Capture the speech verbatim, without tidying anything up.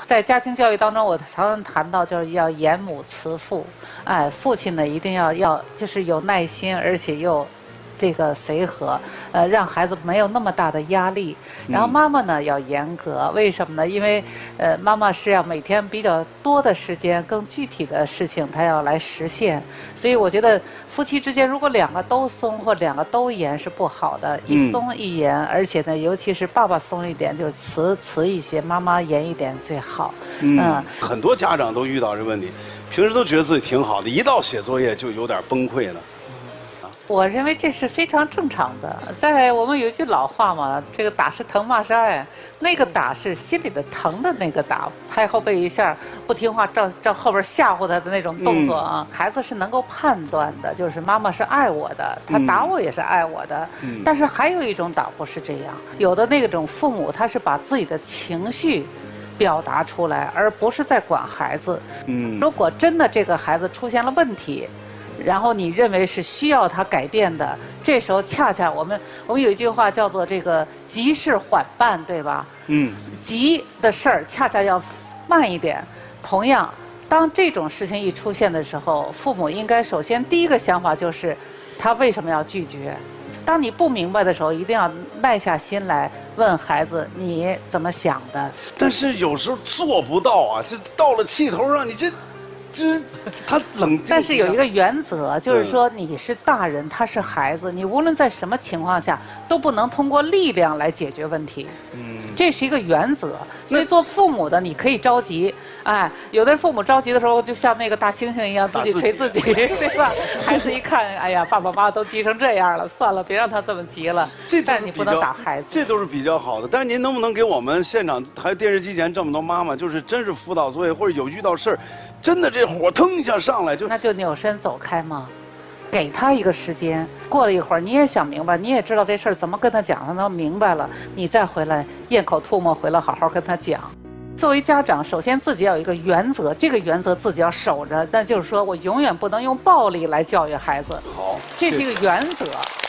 在家庭教育当中，我常常谈到就是要严母慈父，哎，父亲呢一定要要就是有耐心，而且又。这个随和，呃，让孩子没有那么大的压力。然后妈妈呢要严格，为什么呢？因为呃，妈妈是要每天比较多的时间，更具体的事情她要来实现。所以我觉得夫妻之间如果两个都松或两个都严是不好的，一松一严，而且呢，尤其是爸爸松一点，就是慈慈一些，妈妈严一点最好。 嗯，嗯很多家长都遇到这问题，平时都觉得自己挺好的，一到写作业就有点崩溃了。 我认为这是非常正常的。在我们有一句老话嘛，这个打是疼，骂是爱。那个打是心里的疼的那个打，拍后背一下，不听话，照照后边吓唬他的那种动作啊。嗯、孩子是能够判断的，就是妈妈是爱我的，他打我也是爱我的。嗯、但是还有一种打不是这样，有的那种父母他是把自己的情绪表达出来，而不是在管孩子。嗯，如果真的这个孩子出现了问题。然后你认为是需要他改变的，这时候恰恰我们我们有一句话叫做这个急事缓办，对吧？嗯，急的事儿恰恰要慢一点。同样，当这种事情一出现的时候，父母应该首先第一个想法就是，他为什么要拒绝？当你不明白的时候，一定要耐下心来问孩子你怎么想的。 但是有时候做不到啊，这到了气头上，你这。就是他冷静， 但是有一个原则，就是说你是大人，他是孩子，你无论在什么情况下都不能通过力量来解决问题。嗯，这是一个原则。所以做父母的，你可以着急，哎，有的父母着急的时候，就像那个大猩猩一样，自己捶自己，对吧？孩子一看，哎呀，爸爸妈妈都急成这样了，算了，别让他这么急了。 这但是你不能打孩子， 这都是比较好的。但是您能不能给我们现场还有电视机前这么多妈妈，就是真是辅导作业或者有遇到事儿，真的这。这火腾一下上来就， 那就扭身走开嘛，给他一个时间。过了一会儿，你也想明白，你也知道这事儿怎么跟他讲，让他明白了，你再回来咽口唾沫回来好好跟他讲。作为家长，首先自己要有一个原则，这个原则自己要守着，那就是说我永远不能用暴力来教育孩子。 好， 这是一个原则。